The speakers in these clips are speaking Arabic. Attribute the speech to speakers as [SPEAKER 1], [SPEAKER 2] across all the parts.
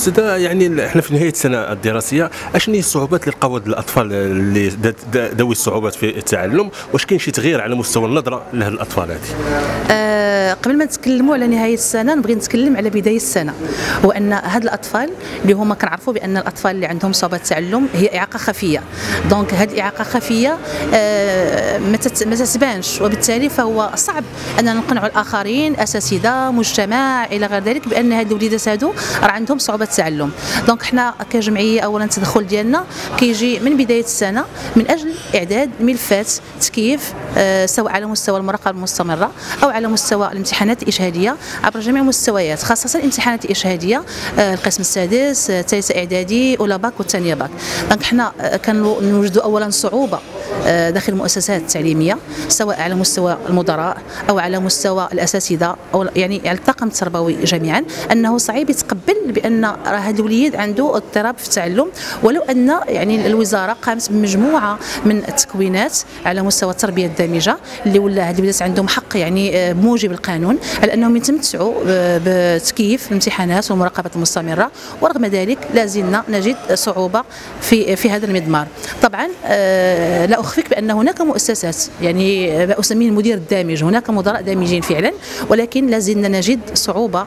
[SPEAKER 1] استاذ يعني احنا في نهايه السنه الدراسيه، اشنو هي الصعوبات اللي لقاو الاطفال اللي ذوي الصعوبات في التعلم؟ واش كاين شي تغيير على مستوى النظره لهذ الاطفال هذه؟
[SPEAKER 2] قبل ما نتكلموا على نهايه السنه نبغي نتكلم على بدايه السنه، وان هاد الاطفال اللي هما كنعرفوا بان الاطفال اللي عندهم صعوبات التعلم هي اعاقه خفيه. دونك هاد الاعاقه خفيه ما تتبانش، وبالتالي فهو صعب اننا نقنعوا الاخرين، اساتذه، مجتمع الى غير ذلك، بان هاد الوليدات هادو راه عندهم صعوبات التعلم. دونك حنا كجمعيه اولا التدخل ديالنا كيجي من بدايه السنه من اجل اعداد ملفات تكييف، سواء على مستوى المراقبه المستمره او على مستوى الامتحانات الاشهاديه عبر جميع المستويات، خاصه الامتحانات الاشهاديه، القسم السادس، ثالثه اعدادي، اولى باك والثانيه باك. دونك حنا كنوجدوا اولا صعوبه داخل المؤسسات التعليميه، سواء على مستوى المدراء او على مستوى الاساتذه او يعني على الطاقم التربوي جميعا، انه صعيب يتقبل بان راه هذا الوليد عنده اضطراب في التعلم، ولو ان يعني الوزاره قامت بمجموعه من التكوينات على مستوى التربيه الدامجه، اللي ولا هاد الوليدات عندهم حق يعني بموجب القانون على انهم يتمتعوا بتكييف الامتحانات والمراقبه المستمره، ورغم ذلك لا زلنا نجد صعوبه في هذا المضمار. طبعا لا اخفيك بان هناك مؤسسات، يعني ما اسميه المدير الدامج، هناك مدراء دامجين فعلا، ولكن لا زلنا نجد صعوبه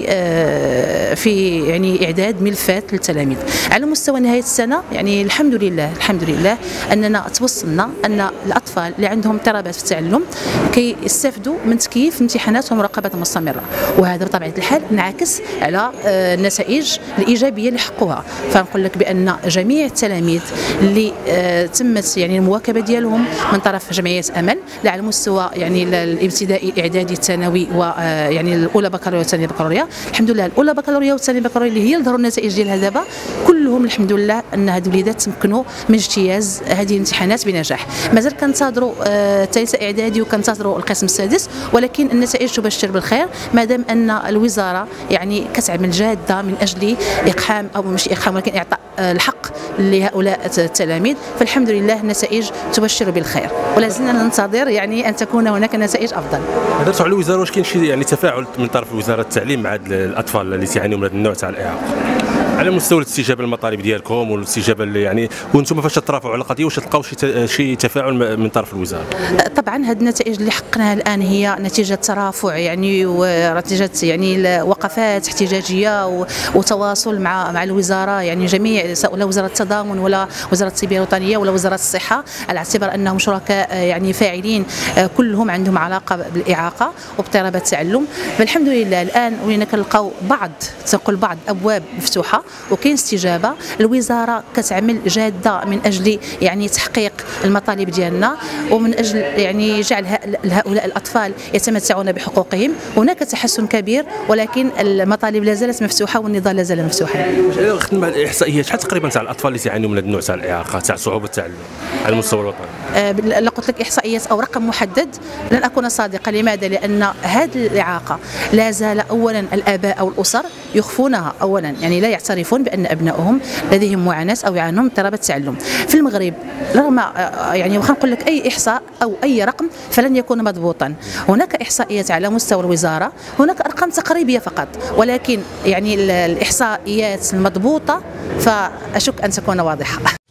[SPEAKER 2] في يعني اعداد ملفات للتلاميذ. على مستوى نهايه السنه يعني الحمد لله اننا توصلنا ان الاطفال اللي عندهم اضطرابات في التعلم كيستافدوا من تكييف الامتحانات والمراقبه المستمره، وهذا بطبيعه الحال انعكس على النتائج الايجابيه اللي حققوها. فنقول لك بان جميع التلاميذ اللي تمت يعني المواكبه ديالهم من طرف جمعيه امل، لا على المستوى يعني الابتدائي، الاعدادي، الثانوي، ويعني الاولى بكالوريا والثانيه بكالوريا، الحمد لله الاولى بكالوريا والثانيه بكالوريا اللي هي اللي ظهروا النتائج ديالها دابا كلهم الحمد لله ان هاد الوليدات تمكنوا من اجتياز هذه الامتحانات بنجاح. مازال كنتظروا ثالثه اعدادي وكنتظروا القسم السادس، ولكن النتائج تبشر بالخير ما دام ان الوزاره يعني كتعمل جاده من اجل اقحام، او مش اقحام ولكن اعطاء الحق لهؤلاء التلاميذ. فالحمد لله النتائج تبشر بالخير، ولا زلنا ننتظر يعني ان تكون هناك نتائج افضل.
[SPEAKER 1] هضرتوا على الوزاره، واش كاين شي يعني تفاعل من طرف وزاره التعليم مع الاطفال اللي تعانيوا من هذا النوع تاع الاعاقه على مستوى الاستجابه للمطالب ديالكم والاستجابه اللي يعني، وانتم فاش ترافعوا على القضيه واش تلقاو شي تفاعل من طرف الوزاره؟
[SPEAKER 2] طبعا هذه النتائج اللي حققناها الان هي نتيجه ترافع يعني ونتيجه يعني وقفات احتجاجيه وتواصل مع الوزاره، يعني جميع سواء وزاره التضامن ولا وزاره التربيه الوطنيه ولا وزاره الصحه، على اعتبار انهم شركاء يعني فاعلين، كلهم عندهم علاقه بالاعاقه واضطرابات التعلم. فالحمد لله الان ولينا كنلقاو بعض ابواب مفتوحه وكاين استجابه. الوزاره كتعمل جاده من اجل يعني تحقيق المطالب ديالنا، ومن اجل يعني جعل هؤلاء الاطفال يتمتعون بحقوقهم. هناك تحسن كبير، ولكن المطالب لا زالت مفتوحه والنضال لا زال مفتوحا.
[SPEAKER 1] خدمه الاحصائيات شحال تقريبا تاع الاطفال اللي تعانيوا من هذا النوع تاع الاعاقه تاع صعوبه التعلم على المستوى الوطني؟
[SPEAKER 2] لا قلت لك احصائيات او رقم محدد لن اكون صادقه. لماذا؟ لان هذه الاعاقه لا زال اولا الاباء او الاسر يخفونها، اولا يعني لا يعترفون بان ابنائهم لديهم معاناه او يعانون من اضطرابات التعلم. في المغرب رغم يعني واخا نقول لك اي احصاء او اي رقم فلن يكون مضبوطا، هناك احصائيات على مستوى الوزاره، هناك ارقام تقريبيه فقط، ولكن يعني الاحصائيات المضبوطه فاشك ان تكون واضحه.